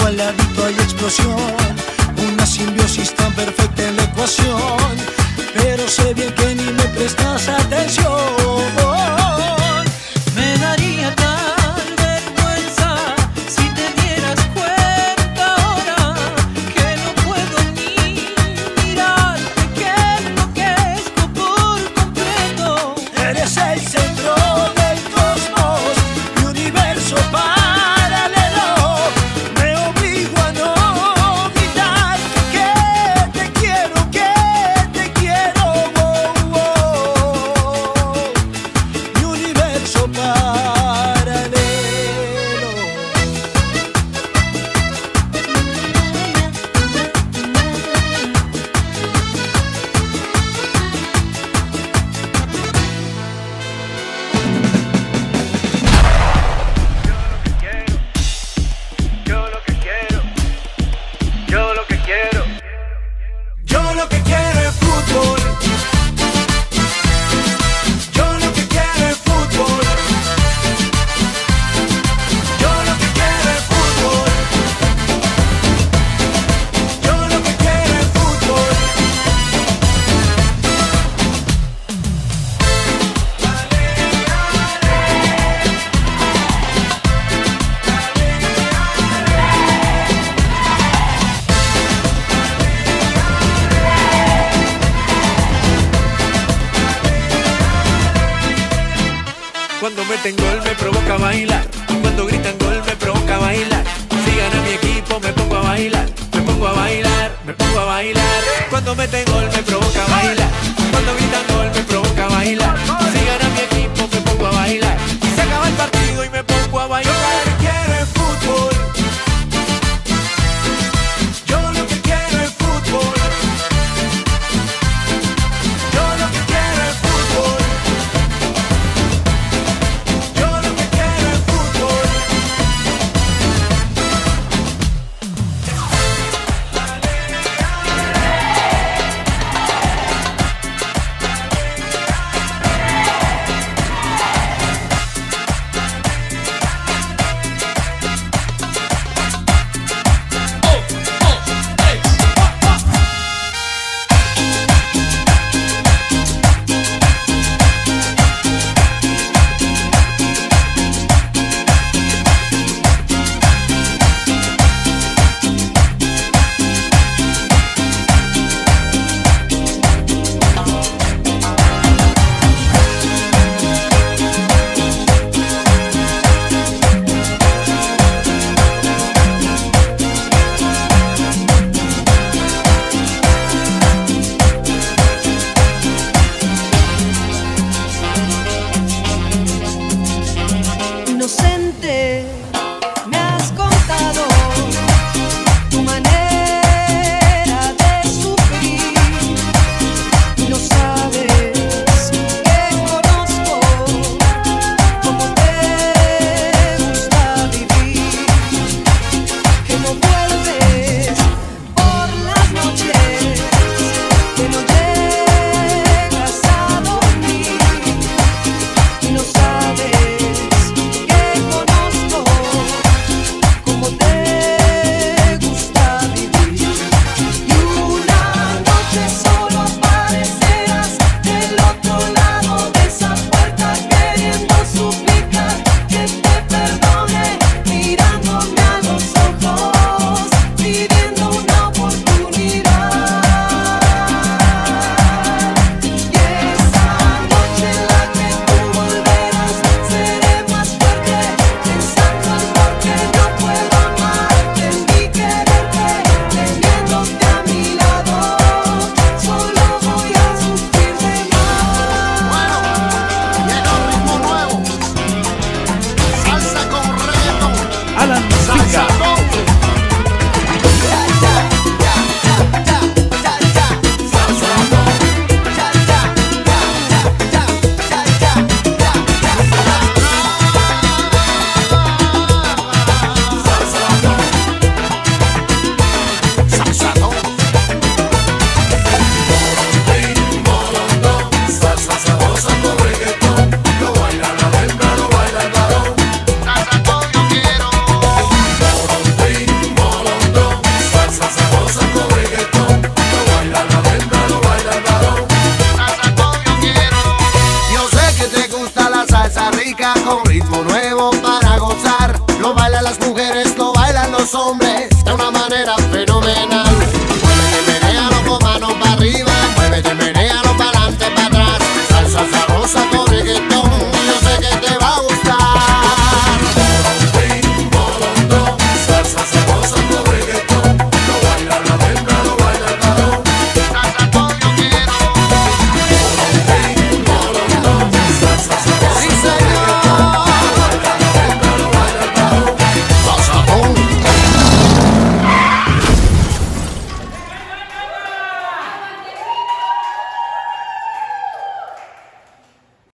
al ladito hay explosión, una simbiosis tan perfecta en la ecuación, pero sé bien que ni me prestas atención. Me daría tal vergüenza si te dieras cuenta ahora que no puedo ni mirarte, que enloquezco por completo. Eres el centro del cosmos, mi universo paralelo. Me obligo a no gritar que te quiero, oh, oh. Mi universo paralelo. Yo lo que quiero, yo lo que quiero, Yo lo que quiero es fútbol. Yo lo que quiero es fútbol. Yo lo que quiero es fútbol. Yo lo que quiero es fútbol. Cuando meten gol me provoca bailar, cuando gritan gol me provoca bailar. Si gana mi equipo me pongo a bailar, me pongo a bailar, me pongo a bailar. Cuando meten gol me provoca bailar, cuando gritan gol me provoca bailar. Si gana mi equipo me pongo a bailar, y se acaba el partido y me pongo a bailar. Yo lo que quiero es fútbol. Yo lo que quiero es fútbol. Yo lo que quiero es fútbol. Yo lo que quiero es fútbol. una manera fenomenal.